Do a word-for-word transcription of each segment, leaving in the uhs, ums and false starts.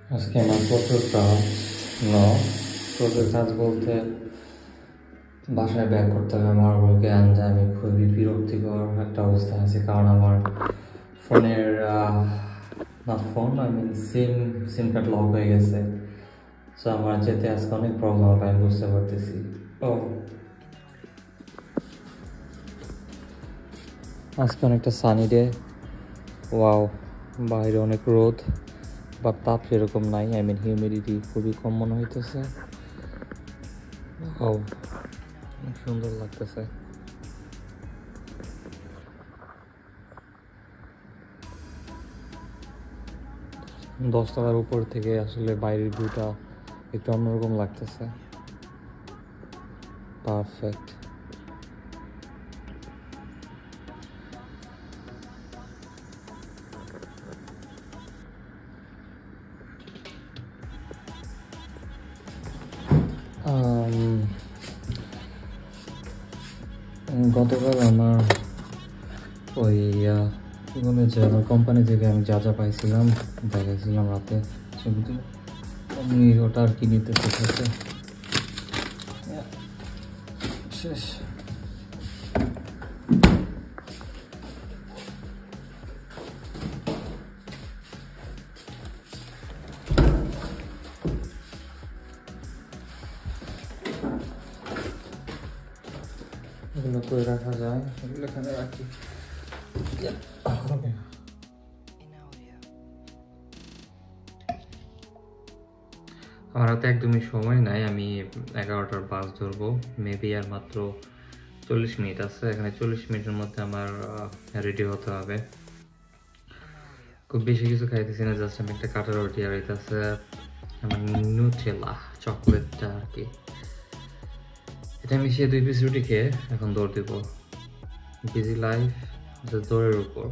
আজকে আমার প্রচুর কাজ ন প্রচুর কাজ বলতে বাসায় ব্যাক করতে হবে আমার ওকে আনতে আমি খুবই বিরক্তিকর একটা অবস্থা আছে কারণ আমার ফোনের না phone I mean SIM SIM card lock হয়ে গেছে সো আমার যেতে আজকে অনেক প্রবলেম হবে আমি বুঝতে পারতেছি ও আজকে অনেকটা সানি ডে ওয়াও বাইরে অনেক রোদ বা তাপ সেরকম নাই আই মিন হিউমিডিটি খুবই কম মনে হইতেছে ও সুন্দর লাগতেছে দশতলার উপর থেকে আসলে বাইরের ভিউটা একটু অন্যরকম লাগতেছে পারফেক্ট গতকাল আমার ওই কি বলে যে আমার কোম্পানি থেকে আমি যা যা পাইছিলাম দেখাইছিলাম রাতে ছবিতে আমি ওটা আর কি নিতে শেখাচ্ছে শেষ এগুলো করে রাখা যায় এগুলো এখানে রাখি আমার হাতে একদমই সময় নাই আমি এগারোটার বাস ধরবো মেবি আর মাত্র চল্লিশ মিনিট আছে এখানে চল্লিশ মিনিটের মধ্যে আমার রেডি হতে হবে খুব বেশি কিছু খাইতেছি না জাস্ট আমি একটা কাটা রুটি আর এটা আছে আমার নিউট্রেলা চকলেটটা আর কি এটা মিশিয়ে দুই পিস রুটি খেয়ে এখন দৌড় দিব বিজি লাইফ দৌড়ের উপর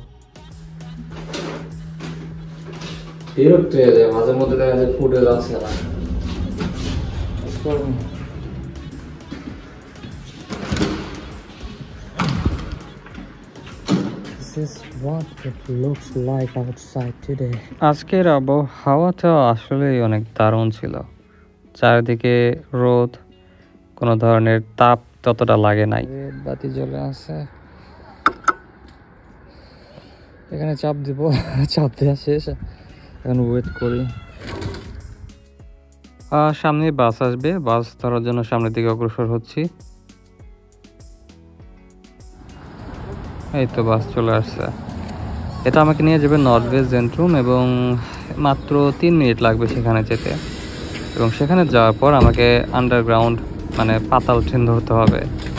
বিরক্ত হয়ে যায় মাঝে মধ্যে দেখা যায় ফুটে যাচ্ছে না আজকের আবহাওয়াটা আসলে অনেক দারুণ ছিল চারিদিকে রোদ কোনো ধরনের তাপ ততটা লাগে নাই বাতি জ্বলে আছে এখানে চাপ দিব চাপ দেওয়া শেষ এখন ওয়েট করি সামনে বাস আসবে বাস ধরার জন্য সামনের দিকে অগ্রসর হচ্ছি এই তো বাস চলে আসছে এটা আমাকে নিয়ে যাবে নর্থ ওয়েস্ট জেন্ট্রুম এবং মাত্র তিন মিনিট লাগবে সেখানে যেতে এবং সেখানে যাওয়ার পর আমাকে আন্ডারগ্রাউন্ড মানে পাতাল ট্রেন ধরতে হবে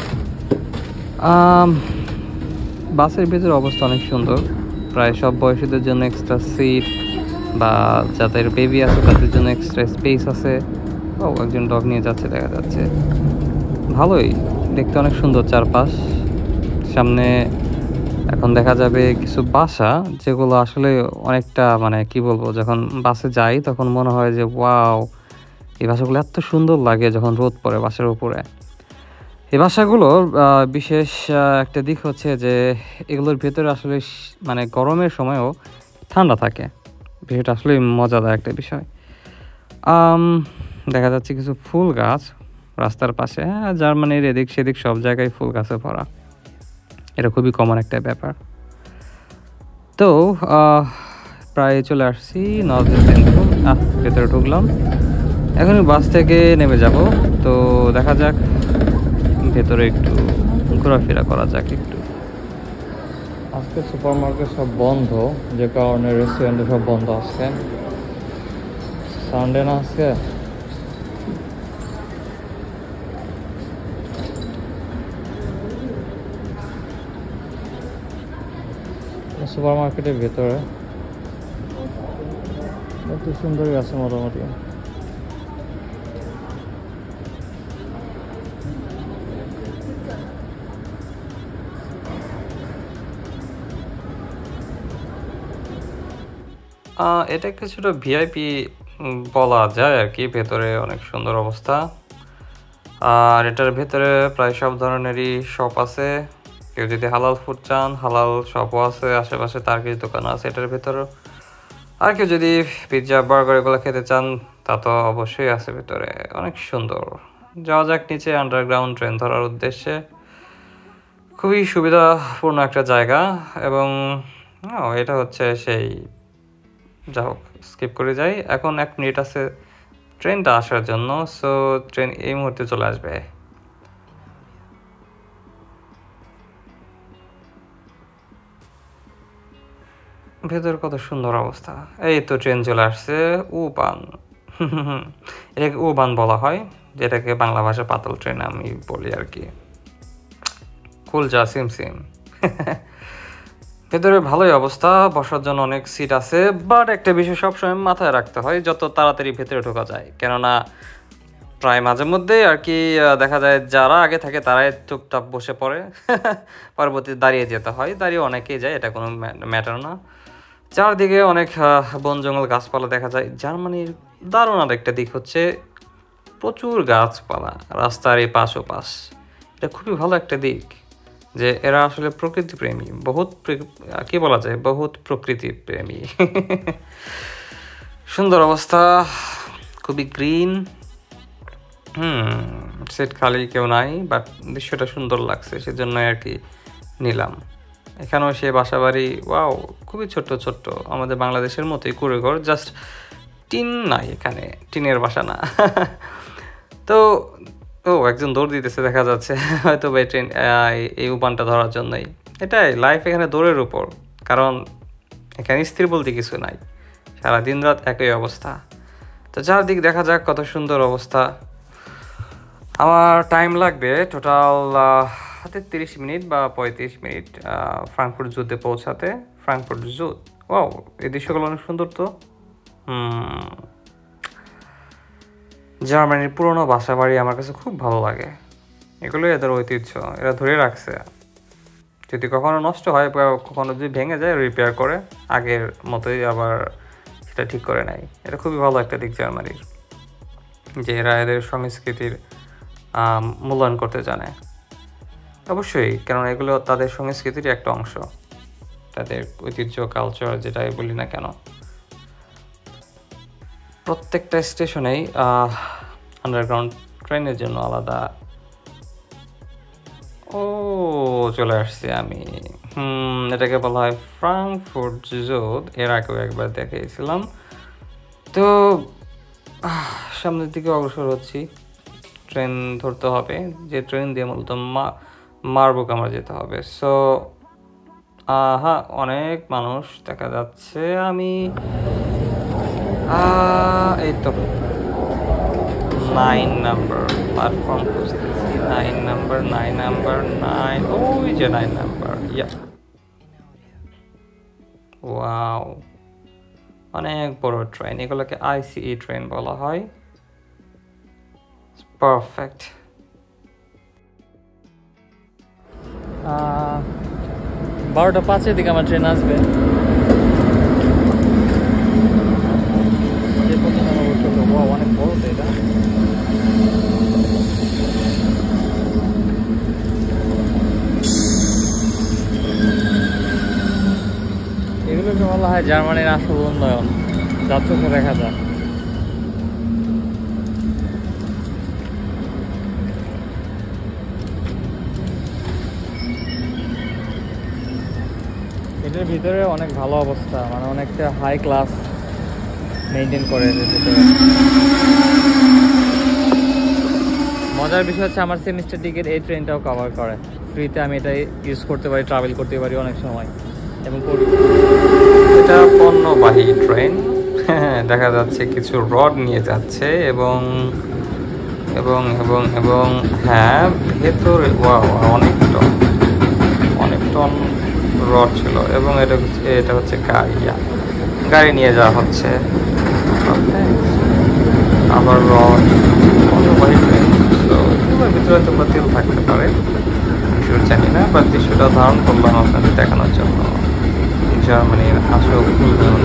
বাসের ভিতরে অবস্থা অনেক সুন্দর প্রায় সব বয়সীদের জন্য এক্সট্রা সিট বা যাদের বেবি আছে তাদের জন্য এক্সট্রা স্পেস আছে ও একজন ডগ নিয়ে যাচ্ছে দেখা যাচ্ছে ভালোই দেখতে অনেক সুন্দর চারপাশ সামনে এখন দেখা যাবে কিছু বাসা যেগুলো আসলে অনেকটা মানে কি বলবো যখন বাসে যাই তখন মনে হয় যে ওয়াও এই বাসাগুলো এত সুন্দর লাগে যখন রোদ পড়ে বাসার উপরে এই বাসাগুলোর বিশেষ একটা দিক হচ্ছে যে এগুলোর ভেতরে আসলে মানে গরমের সময়ও ঠান্ডা থাকে বিষয়টা আসলে মজাদার একটা বিষয় দেখা যাচ্ছে কিছু ফুল গাছ রাস্তার পাশে জার্মানির এদিক সেদিক সব জায়গায় ফুল গাছে ভরা এটা খুবই কমন একটা ব্যাপার তো প্রায় চলে আসছি নর্থ সেন্ট্রাল ভেতরে ঢুকলাম এখন বাস থেকে নেমে যাব তো দেখা যাক ভেতরে একটু ঘোরাফেরা করা যাক একটু আজকে সুপার মার্কেট সব বন্ধ যে কারণে রেস্টুরেন্ট সব বন্ধ আজকে সানডে না আজকে সুপার মার্কেটের ভেতরে একটু সুন্দরই আছে মোটামুটি এটা কিছুটা ভিআইপি বলা যায় আর কি ভেতরে অনেক সুন্দর অবস্থা আর এটার ভেতরে প্রায় সব ধরনেরই শপ আছে কেউ যদি হালাল ফুড চান হালাল শপও আছে আশেপাশে তার কিছু দোকান আছে এটার ভেতরে আর কেউ যদি পিৎজা বার্গার এগুলো খেতে চান তা তো অবশ্যই আছে ভেতরে, অনেক সুন্দর। যাওয়া যাক নিচে আন্ডারগ্রাউন্ড ট্রেন ধরার উদ্দেশ্যে। খুবই সুবিধাপূর্ণ একটা জায়গা এবং এটা হচ্ছে সেই, যা হোক স্কিপ করে যাই। এখন এক মিনিট আছে ট্রেনটা আসার জন্য, সো ট্রেন এই মুহূর্তে চলে আসবে। ভেতর কত সুন্দর অবস্থা। এই তো ট্রেন চলে আসছে। উপান, এটাকে উবান বলা হয়, যেটাকে বাংলা ভাষা পাতাল ট্রেন আমি বলি আর কি। কুলজা সিম সিম। ভেতরে ভালোই অবস্থা, বসার জন্য অনেক সিট আছে, বাট একটা বিষয় সবসময় মাথায় রাখতে হয়, যত তাড়াতাড়ি ভেতরে ঢোকা যায়। কেননা প্রায় মাঝে মধ্যে আর কি দেখা যায় যারা আগে থাকে তারাই চুপচাপ বসে পড়ে, পরবর্তীতে দাঁড়িয়ে যেতে হয়। দাঁড়িয়ে অনেকেই যায়, এটা কোনো ম্যাটার না। চারদিকে অনেক বন জঙ্গল গাছপালা দেখা যায়। জার্মানির দারুণ আর একটা দিক হচ্ছে প্রচুর গাছপালা রাস্তার এই পাশ ও পাশ। এটা খুবই ভালো একটা দিক যে এরা আসলে প্রকৃতি প্রেমী, বহুত কি বলা যায়, বহুত প্রকৃতি প্রেমী। সুন্দর অবস্থা, খুবই গ্রিন। হুম সিট খালি কেউ নাই, বাট দৃশ্যটা সুন্দর লাগছে, সেজন্য আর কি নিলাম। এখানেও সে বাসা বাড়ি, ওয়াও, খুবই ছোট্ট ছোট্ট, আমাদের বাংলাদেশের মতোই কুড়ে ঘর, জাস্ট টিন নাই, এখানে টিনের বাসা না। তো ও একজন দৌড় দিতেছে দেখা যাচ্ছে, হয়তো বা ট্রেন এই উপানটা ধরার জন্যই। এটাই লাইফ এখানে দৌড়ের উপর, কারণ এখানে স্থির বলতে কিছু নাই, সারা দিন রাত একই অবস্থা। তো চারদিক দেখা যাক কত সুন্দর অবস্থা। আমার টাইম লাগবে টোটাল তেত্রিশ মিনিট বা পঁয়ত্রিশ মিনিট ফ্রাঙ্কফুর্ট জুতে পৌঁছাতে। ফ্রাঙ্কফুর্ট জু, ও এই দৃশ্যগুলো অনেক সুন্দর। তো হুম জার্মানির পুরোনো বাসা বাড়ি আমার কাছে খুব ভালো লাগে, এগুলোই এদের ঐতিহ্য, এরা ধরে রাখছে। যদি কখনো নষ্ট হয়, কখনো যদি ভেঙে যায়, রিপেয়ার করে আগের মতোই আবার সেটা ঠিক করে নেয়। এটা খুবই ভালো একটা দিক জার্মানির, যে এরা এদের সংস্কৃতির মূল্যায়ন করতে জানে। অবশ্যই, কেননা এগুলো তাদের সংস্কৃতির একটা অংশ, তাদের ঐতিহ্য, কালচার যেটাই বলি না কেন। প্রত্যেকটা স্টেশনেই আন্ডারগ্রাউন্ড ট্রেনের জন্য আলাদা। ও চলে আসছি আমি। হুম এটাকে বলা হয় ফ্রাঙ্কফুর্ট জোদ, এর আগেও একবার দেখিয়েছিলাম। তো সামনের দিকে অগ্রসর হচ্ছি, ট্রেন ধরতে হবে, যে ট্রেন দিয়ে মূলত মা মারবুক আমার যেতে হবে। সো হ্যাঁ, অনেক মানুষ দেখা যাচ্ছে। আমি এই তো নাইন নাম্বার প্ল্যাটফর্ম খুঁজতেছি, nine number nine number nine ওই যে নাইন নাম্বার। ইয়া, ওয়াও, অনেক বড় ট্রেন, এগুলোকে আইসিই ট্রেন বলা হয়। পারফেক্ট। বারোটা পাঁচের দিকে আমার ট্রেন আসবে। অনেক বড় তো এটা। এগুলোকে বলা হয় জার্মানির আসল উন্নয়ন, যার চোখে দেখা যায়। এটার ভিতরে অনেক ভালো অবস্থা, মানে অনেকটা হাই ক্লাস মেনটেন করে এদের ভিতরে। মজার বিষয় হচ্ছে আমার সেমিস্টার টিকিট এই ট্রেনটাও কভার করে ফ্রিতে, আমি এটা ইউজ করতে পারি, ট্রাভেল করতে পারি অনেক সময় এবং করি। এটা পণ্যবাহী ট্রেন, দেখা যাচ্ছে কিছু রড নিয়ে যাচ্ছে এবং এবং এবং এবং হ্যাঁ ভেতরে অনেক টন অনেক টন রড ছিল এবং এটা হচ্ছে এটা হচ্ছে গাড়ি গাড়ি নিয়ে যাওয়া হচ্ছে। আবার রড পণ্যবাহী ট্রেন, তো এগুলোর ভিতরে তোমরা তেল থাকতে পারে, কিছু জানি না, বা দৃশ্যটা ধারণ করলাম আপনাদের দেখানোর জন্য জার্মানির আসল উন্নয়ন।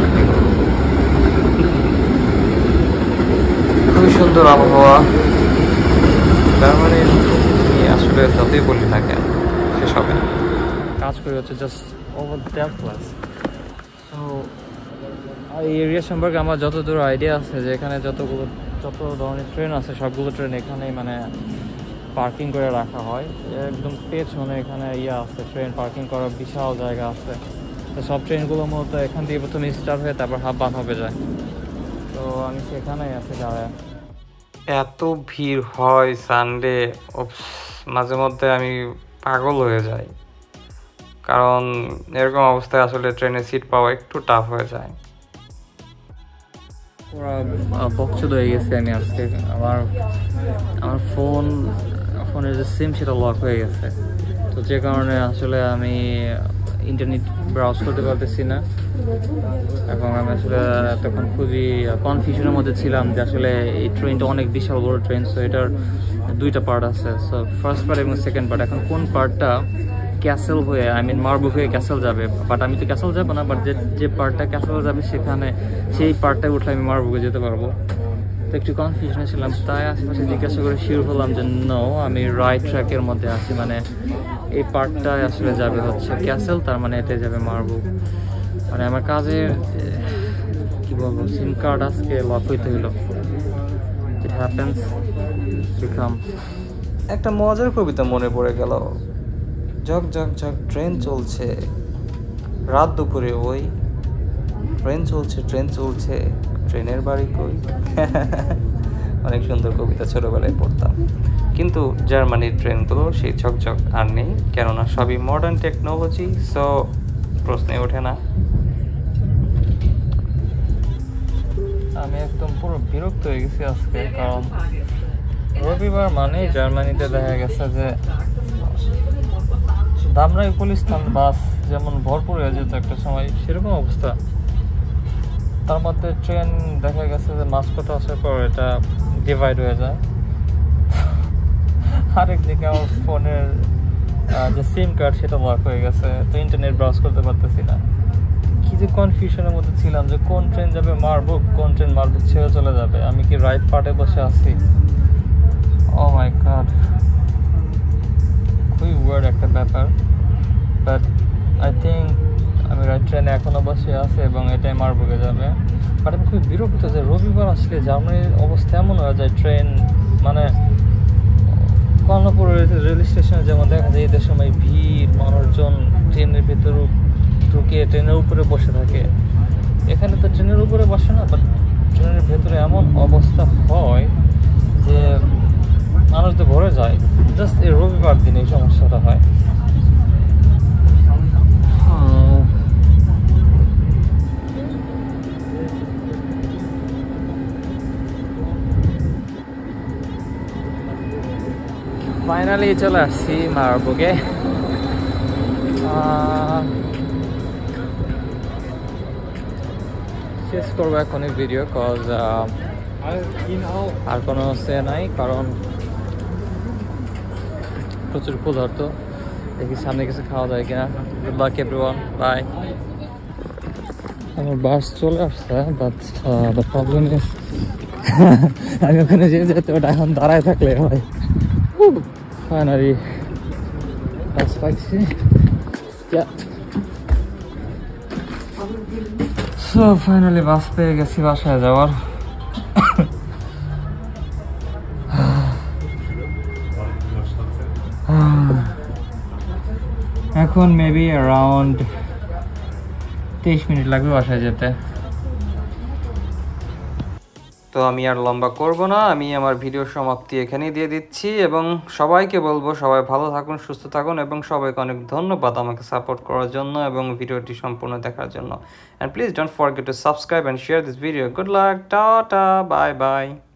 খুবই সুন্দর আবহাওয়া জার্মানির, আসলে যতই বলি না কেন শেষ হবে না। কাজ করে হচ্ছে just over that class. So এই এরিয়া সম্পর্কে আমার যতদূর আইডিয়া আছে যে এখানে যতগুলো যত ধরনের ট্রেন আছে সবগুলো ট্রেন এখানেই মানে পার্কিং করে রাখা হয়। একদম পেছনে এখানে ইয়ে আছে, ট্রেন পার্কিং করার বিশাল জায়গা আছে। তো সব ট্রেনগুলো মূলত এখান থেকে প্রথমে স্টার্ট হয়ে তারপর হাফ বান হবে যায়। তো আমি সেখানেই আছি দাঁড়ায়। এত ভিড় হয় সানডে, মাঝে মধ্যে আমি পাগল হয়ে যাই, কারণ এরকম অবস্থায় আসলে ট্রেনে সিট পাওয়া একটু টাফ হয়ে যায়। পুরা বকচোদ হয়ে গেছে আমি আজকে। আমার আমার ফোন ফোনের যে সিম সেটা লক হয়ে গেছে, তো যে কারণে আসলে আমি ইন্টারনেট ব্রাউজ করতে পারতেছি না, এবং আমি আসলে তখন খুবই কনফিউশনের মধ্যে ছিলাম যে আসলে এই ট্রেনটা অনেক বিশাল বড় ট্রেন। সো এটার দুইটা পার্ট আছে, সো ফার্স্ট পার্ট এবং সেকেন্ড পার্ট। এখন কোন পার্টটা ক্যাসেল হয়ে আই মিন মারবুক হয়ে ক্যাসেল যাবে, বাট আমি তো ক্যাসেল যাবো না, বাট যে যে পার্টটা ক্যাসেল যাবে সেখানে সেই পার্টটায় উঠলে আমি মারবুকে যেতে পারবো। তো একটু কনফিউশনে ছিলাম, তাই আশেপাশে জিজ্ঞাসা করে শিওর হলাম যে নো, আমি রাইট ট্র্যাকের মধ্যে আছি। মানে এই পার্টটায় আসলে যাবে হচ্ছে ক্যাসেল, তার মানে এটাই যাবে মারবুক। মানে আমার কাজের কি বলবো, সিম কার্ড আজকে লক হইতে হইলো। It happens, become. একটা মজার কবিতা মনে পড়ে গেল। ঝক ঝক ঝক ট্রেন চলছে রাত দুপুরে, ওই ট্রেন চলছে ট্রেন চলছে ট্রেনের বাড়ি কই। অনেক সুন্দর কবিতা, ছোটবেলায় পড়তাম। কিন্তু জার্মানির ট্রেনগুলো সেই ঝকঝক আর নেই, কেননা সবই মডার্ন টেকনোলজি, সো প্রশ্নে ওঠে না। আমি একদম পুরো বিরক্ত হয়ে গেছি আজকে, কারণ রবিবার মানে জার্মানিতে দেখা গেছে যে ধামরাই গুলিস্তান বাস যেমন ভরপুর হয়ে যেত একটা সময়, সেরকম অবস্থা। তার মধ্যে ট্রেন দেখা গেছে যে মাঝপথে আসার পর এটা ডিভাইড হয়ে যায়। আরেকদিকে আমার ফোনের যে সিম কার্ড সেটা লক হয়ে গেছে, তো ইন্টারনেট ব্রাউজ করতে পারতেছি না। কি যে কনফিউশনের মধ্যে ছিলাম যে কোন ট্রেন যাবে মারবুক, কোন ট্রেন মারবুক ছেড়ে চলে যাবে, আমি কি রাইট পার্টে বসে আছি? ও মাই গড, খুবই ওয়ার্ড একটা ব্যাপার। বাট আই থিঙ্ক আমি রাইট ট্রেনে এখনো বসে আছি এবং এটাই মারবুকে যাবে। বাট আমি খুব বিরক্ত যে রবিবার আসলে জার্মানির অবস্থা এমন হয়ে যায়, ট্রেন মানে কর্ণপুর রেল স্টেশনে যেমন দেখা যায় ঈদের সময় ভিড়, মানুষজন ট্রেনের ভেতরে ঢুকে ট্রেনের উপরে বসে থাকে। এখানে তো ট্রেনের উপরে বসে না, বাট ট্রেনের ভেতরে এমন অবস্থা হয় যে মানুষ তো ভরে যায়। জাস্ট এই রবিবার দিন এই সমস্যাটা হয়। ফাইনালি চলে আসছি মারবুকে। শেষ করবো এখন এই ভিডিও, কজ আর কোনো সে নাই, কারণ প্রচুর ক্ষুধার্ত। দেখি সামনে কিছু খাওয়া যায় কিনা। Good luck everyone, bye. আমার বাস চলে আসছে, বাট দ্য প্রবলেম ইজ আমি ওখানে যে যেতে ওটা এখন দাঁড়ায় থাকলে হয়। ফাইনালি বাস পাইছি। সো ফাইনালি বাস পেয়ে গেছি বাসায় যাওয়ার। এখন মেবি অ্যারাউন্ড তেইশ মিনিট লাগবে বাসায় যেতে। তো আমি আর লম্বা করব না, আমি আমার ভিডিও সমাপ্তি এখানেই দিয়ে দিচ্ছি, এবং সবাইকে বলবো সবাই ভালো থাকুন, সুস্থ থাকুন, এবং সবাইকে অনেক ধন্যবাদ আমাকে সাপোর্ট করার জন্য এবং ভিডিওটি সম্পূর্ণ দেখার জন্য। And please don't forget to subscribe and share this video. Good luck, tata, bye by.